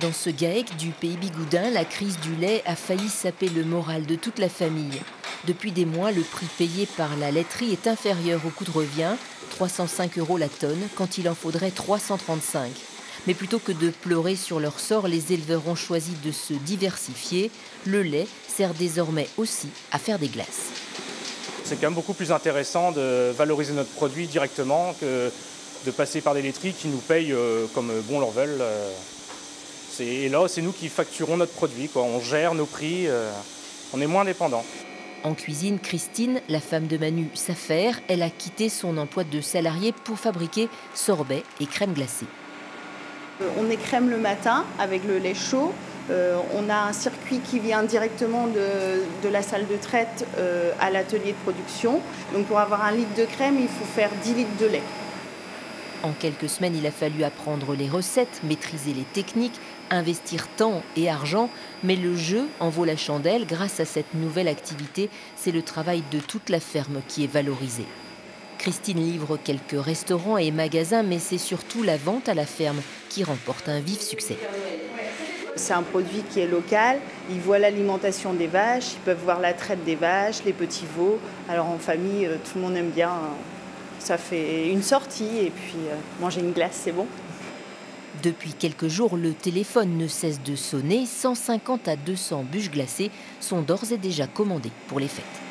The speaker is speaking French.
Dans ce GAEC du pays bigoudin, la crise du lait a failli saper le moral de toute la famille. Depuis des mois, le prix payé par la laiterie est inférieur au coût de revient, 305 € la tonne, quand il en faudrait 335. Mais plutôt que de pleurer sur leur sort, les éleveurs ont choisi de se diversifier. Le lait sert désormais aussi à faire des glaces. C'est quand même beaucoup plus intéressant de valoriser notre produit directement que de passer par des laiteries qui nous payent comme bon leur veulent. Et là, c'est nous qui facturons notre produit, quoi. On gère nos prix, on est moins dépendant. En cuisine, Christine, la femme de Manu, s'affaire. Elle a quitté son emploi de salarié pour fabriquer sorbets et crème glacée. On écrème le matin avec le lait chaud. On a un circuit qui vient directement de la salle de traite à l'atelier de production. Donc pour avoir 1 litre de crème, il faut faire 10 litres de lait. En quelques semaines, il a fallu apprendre les recettes, maîtriser les techniques, investir temps et argent. Mais le jeu en vaut la chandelle. Grâce à cette nouvelle activité, c'est le travail de toute la ferme qui est valorisé. Christine livre quelques restaurants et magasins, mais c'est surtout la vente à la ferme qui remporte un vif succès. C'est un produit qui est local, ils voient l'alimentation des vaches, ils peuvent voir la traite des vaches, les petits veaux. Alors en famille, tout le monde aime bien, ça fait une sortie et puis manger une glace, c'est bon. Depuis quelques jours, le téléphone ne cesse de sonner. 150 à 200 bûches glacées sont d'ores et déjà commandées pour les fêtes.